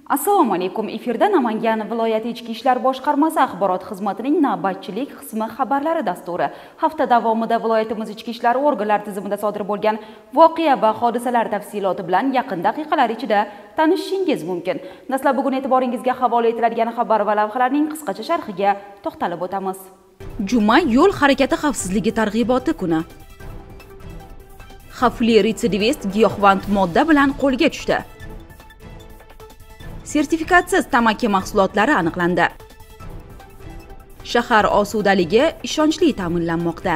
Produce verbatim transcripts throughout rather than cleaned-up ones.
Assalomu alaykum. Efirda Namangan viloyati Ichki ishlar boshqarmasi axborot xizmatining navbatchilik qismi xabarlari dasturi. Hafta davomida viloyatimiz ichki ishlar organlari tizimida sodir bo'lgan voqea va hodisalar tafsiloti bilan yaqin daqiqalar ichida tanishishingiz mumkin. Dastlab bugun e'tiboringizga havola etiladigan xabar va lavhalarning qisqacha sharhiga to'xtalib o'tamiz. Juma yo'l harakati xavfsizligi targ'iboti kuni. Xavfli retsidivist giyohvand modda bilan qo'lga tushdi. Sertifikatsiz tamaki mahsulotlari aniqlandi. Shahar osudaligi ishonchli ta'minlanmoqda.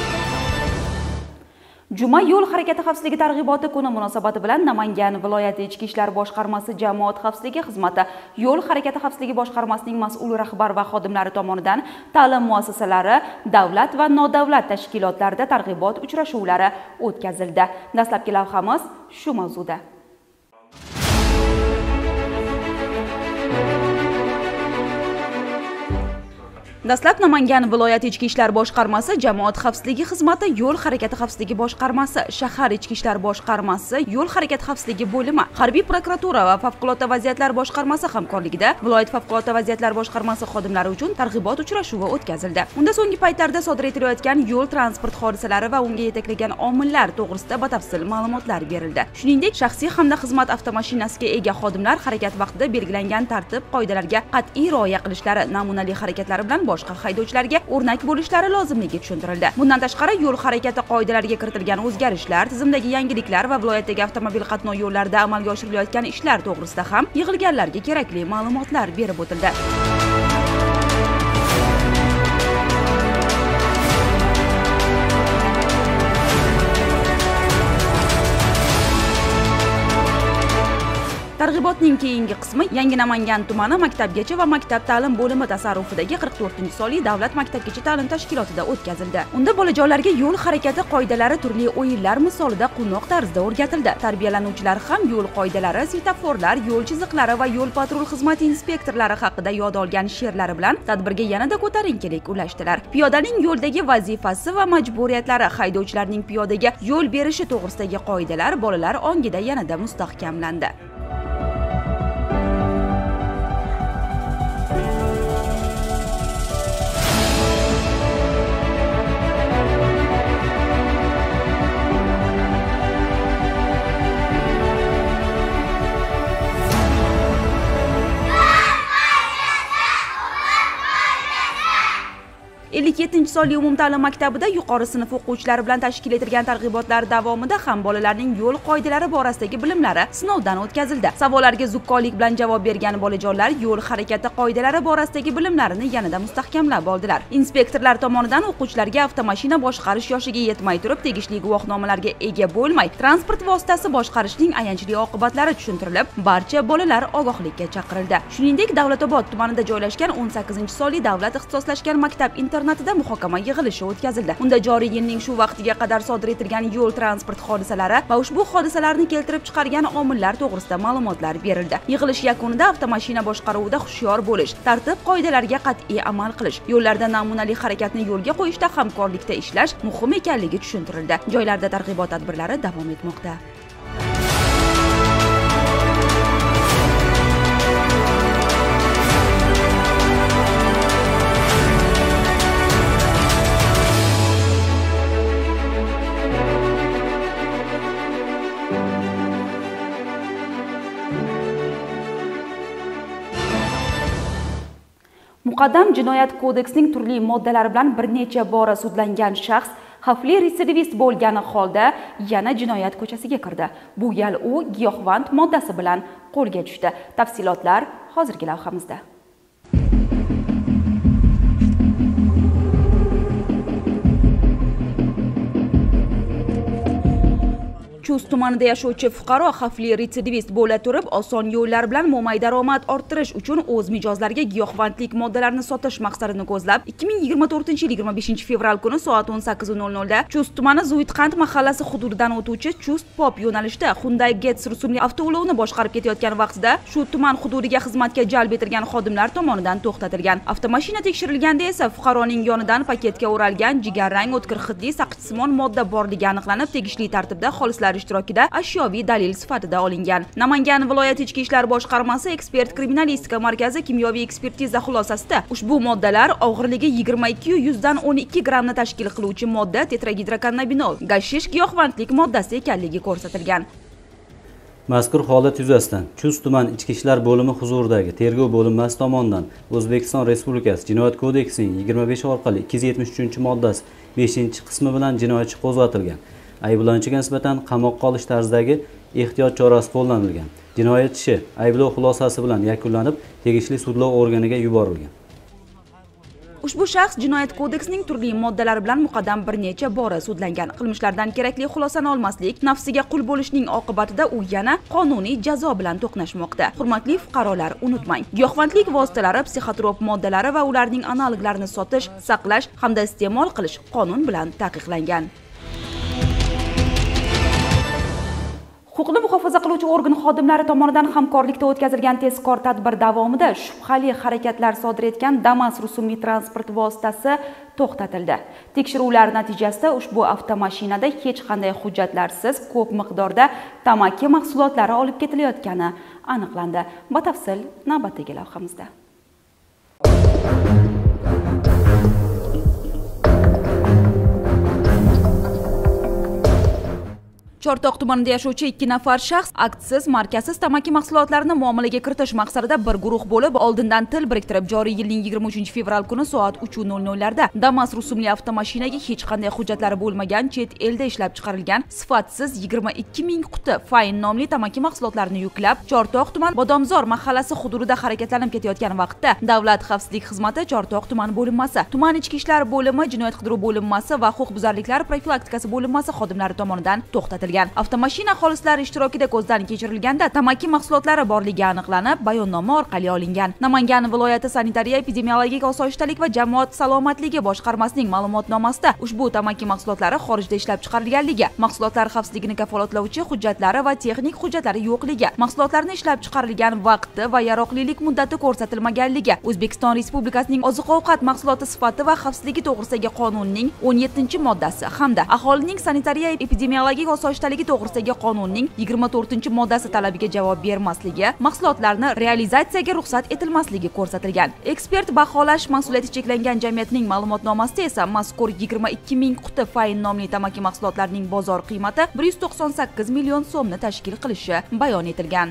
Juma yo'l harakati xavfsizligi targ'iboti kuni munosabati bilan Namangan viloyati Ichki ishlar boshqarmasi jamoat xavfsizligi xizmati yo'l harakati xavfsizligi boshqarmasining mas'ul rahbar va xodimlari tomonidan ta'lim muassasalari, davlat va nodavlat tashkilotlarida targ'ibot uchrashuvlari o'tkazildi. Dastlabki lavhamiz shu mavzuda. Dastlab Namangan viloyati Ichki ishlar boshqarmasi jamoat xavfsizligi xizmati yo'l harakati xavfsizligi boshqarmasi, shahar ichki ishlar boshqarmasi, yo'l harakati xavfsizligi bo'limi, harbiy prokuratura va favqulodda vaziyatlar boshqarmasi hamkorligida viloyat favqulodda vaziyatlar boshqarmasi xodimlari uchun targ'ibot uchrashuvi o'tkazildi. Unda so'nggi paytlarda sodir etilayotgan yo'l transport hodisalari va unga yetaklagan omillar to'g'risida batafsil ma'lumotlar berildi. Shuningdek, shaxsiy hamda xizmat avtomashinasiga ega xodimlar harakat vaqtida belgilangan tartib qoidalariga qat'iy rioya qilishlari, namunali harakatlari bilan boshqa haydovchilarga o'rnak bo'lishlari lozimligi tushuntirildi. Bundan tashqari, yo'l harakati qoidalariga kiritilgan o'zgarishlar, tizimdagi yangiliklar va viloyatdagi avtomobil qatnov yo'llarida amalga oshirilayotgan ishlar to'g'risida ham yig'ilganlarga kerakli ma'lumotlar berib o'tildi. Targ'ibotning keyingi qismi Yangi Namangan tumani maktabgacha va maktab ta'lim bo'limi tasarrufidagi qirq to'rtinchi sonli davlat maktabgacha ta'lim tashkilotida o'tkazildi. Unda bolajonlarga yo'l harakati qoidalari turli o'yinlar misolida quvnoq tarzda o'rgatildi. Tarbiyalanuvchilar ham yo'l qoidalari, svetoforlar, yo'l chiziqlari va yo'l patrul xizmati inspektorlari haqida yod olgan she'rlari bilan tadbirga yanada ko'tarinkilik ulashdilar. Piyodaning yo'ldagi vazifasi va majburiyatlari, haydovchilarning piyodaga yo'l berishi to'g'risidagi qoidalar bolalar ongida yanada mustahkamlandi. ellik yettinchi sonli umumta'lim maktabida yuqori sinf o'quvchilari bilan tashkil etilgan targ'ibotlar davomida ham bolalarning yo'l qoidalari borasidagi bilimlari sinovdan o'tkazildi. Savollarga zukkolik bilan javob bergan bolajonlar yo'l harakati qoidalari borasidagi bilimlarini yanada mustahkamlab oldilar. Inspektorlar tomonidan o'quvchilarga avtomashina boshqarish yoshiga yetmay turib tegishli guvohnomalarga ega bo'lmay, transport vositasi boshqarishning ayanchli oqibatlari tushuntirilib, barcha bolalar ogohlikka chaqirildi. Shuningdek, Davlatobod tumanida joylashgan o'n sakkizinchi sonli davlat ixtisoslashgan maktab internatida muhokama yig'ilishi o'tkazildi. Unda joriy yilning shu vaqtiga qadar sodir etilgan yo'l transport hodisalari va ushbu hodisalarni keltirib chiqargan omillar to'g'risida ma'lumotlar berildi. Yig'ilish yakunida avtomashina boshqaruvida hushyor bo'lish, tartib qoidalariga qat'iy amal qilish, yo'llarda namunali harakatni yo'lga qo'yishda hamkorlikda ishlash muhim ekanligi tushuntirildi. Joylarda targ'ibot tadbirlari davom etmoqda. Muqaddam jinoyat kodeksining turli moddalari bilan bir necha bora sudlangan shaxs xavfli retsidivist bo'lgani holda yana jinoyat ko'chasiga kirdi. Bu gal u giyohvand moddasi bilan qo'lga tushdi. Tafsilotlar hozirgi lavhamizda. Chust tumanida yashovchi fuqaro xavfli retsidivist bo'la turib, oson yo'llar bilan mo'may daromad orttirish uchun o'z mijozlariga giyohvandlik moddalarini sotish maqsadini ko'zlab, ikki ming yigirma to'rtinchi yil yigirma beshinchi fevral kuni soat o'n sakkiz nol nol da Chust tumani Zuidqand mahallasi hududidan o'tuvchi Chust Pop yo'nalishida Hyundai Getz rusumli avtoulovni boshqarib ketayotgan vaqtida shu tuman hududiga xizmatga jalb etilgan xodimlar tomonidan to'xtatilgan. Avtomashina tekshirilganda esa fuqaroning yonidan paketga o'ralgan jigarrang o'tkir hidli saqchisimon modda borligi aniqlanib, tegishli tartibda xolislar ishtirokida ashyoviy dalil sifatida olingan. Namangan viloyat ichki ishlar boshqarmasi ekspert kriminalistika markazi kimyoviy ekspertiza xulosasida ushbu moddalar og'irligi yigirma ikki yu yuzdan o'n ikki grammni tashkil qiluvchi modda tetragidrokannabinol, gashish giyohvandlik moddasi ekanligi ko'rsatilgan. Mazkur holat yuzasidan Chust tuman ichki ishlar bo'limi huzuridagi tergov bo'linmasi tomonidan O'zbekiston Respublikasi Jinoyat kodeksining yigirma besh orqali ikki yuz yetmish uchinchi moddasi beshinchi qismi bilan jinoyat ishi qo'zg'atilgan. Ayblanuvchiga nisbatan qamoqqa olish tarzidagi ehtiyot chorasi qo'llanilgan. Jinoyat ishi ayblov xulosasi bilan yakunlanib, tegishli sudlov organiga yuborilgan. Ushbu shaxs Jinoyat kodeksining turli moddalari bilan muqaddam bir necha bora sudlangan. Qilmishlardan kerakli xulosani olmaslik, nafsiga qul bo'lishning oqibatida u yana qonuniy jazo bilan to'qnashmoqda. Hurmatli fuqarolar, unutmang, giyohvandlik vositalari, psixotrop moddalari va ularning analoglarini sotish, saqlash hamda iste'mol qilish qonun bilan taqiqlangan. Huquqni muhofaza qiluvchi organ xodimlari tomonidan hamkorlikda o'tkazilgan tezkor tadbir davomida shubhali harakatlar sodir etgan Damas rusumli transport vositasi to'xtatildi. Tekshiruvlar natijasida ushbu avtomashinada hech qanday hujjatlarsiz ko'p miqdorda tamaki mahsulotlari olib ketilayotgani aniqlandi. Batafsil navbatdagi lavhamizda. Chortoq tumanida yashovchi ikki nafar shaxs aksiz, markasiz tamaki mahsulotlarini muomalaga kiritish maqsadida bir guruh bo'lib, oldindan til biriktirib, joriy yilning yigirma uchinchi fevral kuni soat uch nol nol larda Damas rusumli avtomashinaga hech qanday hujjatlari bo'lmagan, chet elda ishlab chiqarilgan sifatsiz yigirma ikki ming quti Fain nomli tamaki mahsulotlarini yuklab, Chortoq tuman Bodomzor mahallasi hududida harakatlanib ketayotgan vaqtda Davlat xavfsizlik xizmati Chortoq tuman bo'linmasi, tuman ichki ishlar bo'limi, jinoyat qidiruv bo'linmasi va huquqbuzarliklar profilaktikasi bo'linmasi xodimlari tomonidan to'xtatilgan. Avtomashina aholislari ishtirokida ko'zdan kechirilganda tamaki mahsulotlari borligi aniqlanib, bayonnoma orqali olingan. Namangan viloyati sanitariya epidemiologik osoyishtalik va jamoat salomatligi boshqarmasining ma'lumotnomasida ushbu tamaki mahsulotlari xorijda ishlab chiqarilganligi, mahsulotlar xavfsizligini kafolatlovchi hujjatlari va texnik hujjatlari yo'qligi, mahsulotlarni ishlab chiqarilgan vaqti va yaroqlilik muddati ko'rsatilmaganligi, O'zbekiston Respublikasining oziq-ovqat mahsuloti sifati va xavfsizligi to'g'risidagi qonunning o'n yettinchi moddasi hamda aholining sanitariya epidemiologik osoyishtalik to'g'risidagi qonunning yigirma to'rtinchi moddasi talabiga javob bermasligi, mahsulotlarni realizatsiyaga ruxsat etilmasligi ko'rsatilgan. Ekspert baholash mas'uliyati cheklangan jamiyatning ma'lumotnomasida esa mazkur yigirma ikki ming quti Fain nomli tamaki mahsulotlarining bozor qiymati bir yuz to'qson sakkiz million so'mni tashkil qilishi bayon etilgan.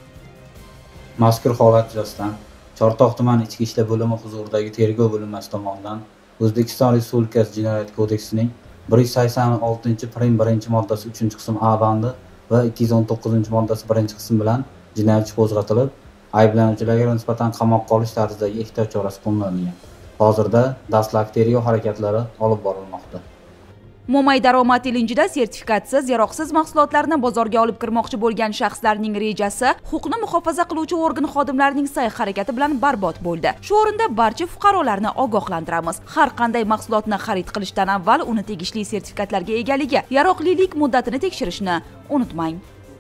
Mazkur holat yuzasidan Chortoq tuman ichki ishlar bo'limi huzuridagi tergov bo'linmasi tomonidan O'zbekiston Respublikasi Jinoyat kodeksining bir yuz sakson oltinchi prim birinchi moddasi uchinchi qism A bandi va ikki yuz o'n to'qqizinchi moddasi birinchi qism bilan jinoyat ishi qo'zg'atilib, ayblanuvchilarga nisbatan qamoqqa olish tarzidagi ehtiyot chorasi qo'llanilgan. Hozirda dastlabki tergov harakatlari olib borilmoqda. Mo'may daromad ilinjida sertifikatsiz, yaroqsiz mahsulotlarni bozorga olib kirmoqchi bo'lgan shaxslarning rejasi huquqni muhofaza qiluvchi organ xodimlarining sa'y-harakati bilan barbod bo'ldi. Shu o'rinda barcha fuqarolarni ogohlantiramiz. Har qanday mahsulotni xarid qilishdan avval uni tegishli sertifikatlarga egaligi, yaroqlilik muddatini tekshirishni unutmang.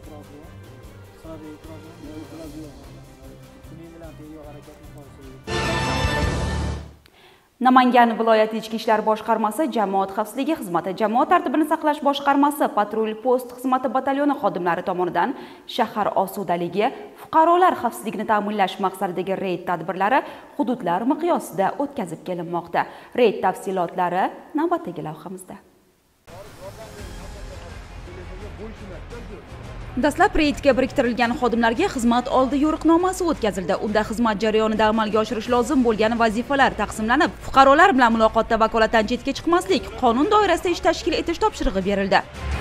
Namangan viloyati ichki ishlar boshqarmasi, jamoat xavfsizligi xizmati, jamoat tartibini saqlash boshqarmasi, patrul post xizmati batalyoni xodimlari tomonidan shahar osudaligi, fuqarolar xavfsizligini ta'minlash maqsadidagi reyd tadbirlari hududlar miqyosida o'tkazib kelinmoqda. Reyd tafsilotlari navbatdagi lavhamizda. Dastlab reydga biriktirilgan xodimlarga xizmat oldi yo'riqnomasi o'tkazildi. Unda xizmat jarayonida amalga oshirish lozim bo'lgan vazifalar taqsimlanib, fuqarolar bilan muloqotda vakolatdan chetga chiqmaslik, qonun doirasida ish tashkil etish topshirig'i berildi.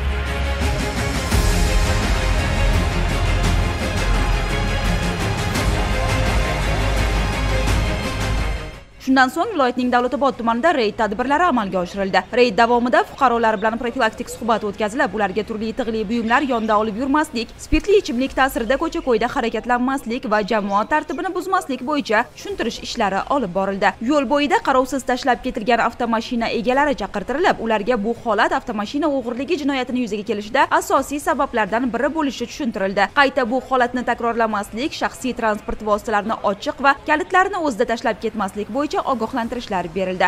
Shundan so'ng viloyatning Davlatobod tumanida reyd tadbirlari amalga oshirildi. Reyd davomida fuqarolar bilan profilaktik suhbat o'tkazilib, ularga turli tig'li buyumlar yonda olib yurmaslik, spirtli ichimlik ta'sirida ko'cha-ko'yda harakatlanmaslik va jamoat tartibini buzmaslik bo'yicha tushuntirish ishlari olib borildi. Yo'l bo'yida qarovsiz tashlab ketilgan avtomashina egalari chaqirtirilib, ularga bu holat avtomashina o'g'irligi jinoyatini yuzaga kelishida asosiy sabablardan biri bo'lishi tushuntirildi. Qayta bu holatni takrorlamaslik, shaxsiy transport vositalarini ochiq va kalitlarni o'zida tashlab ketmaslik bo'yicha ogohlantirishlar berildi.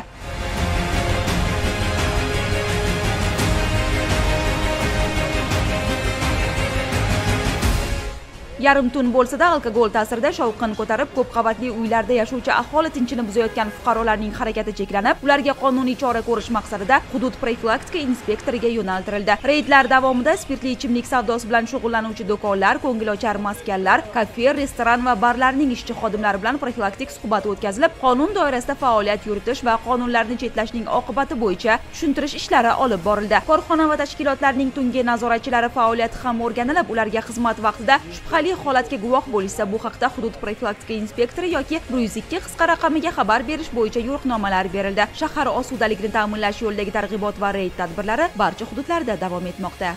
Yarim tun bo'lsa-da, alkogol ta'sirida shovqin ko'tarib, ko'p qavatli uylarda yashovchi aholi tinchini buzayotgan fuqarolarning harakati cheklanib, ularga qonuniy chora ko'rish maqsadida hudud profilaktika inspektoriga yo'naltirildi. Reydlar davomida spirtli ichimlik savdosi bilan shug'ullanuvchi do'konlar, ko'ngilochar maskanlar, kafe, restoran va barlarning ishchi xodimlari bilan profilaktik suhbat o'tkazilib, qonun doirasida faoliyat yuritish va qonunlarni chetlashning oqibati bo'yicha tushuntirish ishlari olib borildi. Korxona va tashkilotlarning tungi nazoratchilari faoliyati ham o'rganilib, ularga xizmat vaqtida shubhali holatga guvoh bo'lishsa, bu haqda hudud profilaktika inspektori yoki bir yuz ikki qisqa raqamiga xabar berish bo'yicha yo'riqnomalar berildi. Shahar osudaligini ta'minlash yo'lidagi targ'ibot va reyd tadbirlari barcha hududlarda davom etmoqda.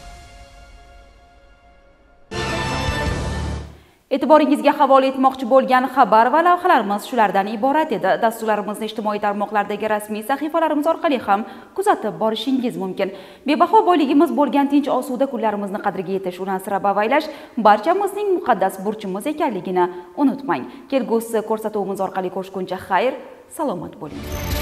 E'tiboringizga havola etmoqchi bo'lgan xabar va lavhalarimiz shulardan iborat edi. Dasturlarimizni ijtimoiy tarmoqlardagi rasmiy sahifalarimiz orqali ham kuzatib borishingiz mumkin. Bebaho boyligimiz bo'lgan tinch osuda kunlarimizni qadriga yetish, uni asrab avaylash barchamizning muqaddas burchimiz ekanligini unutmang. Kelgusi ko'rsatuvimiz orqali ko'rishguncha xayr, salomat bo'ling.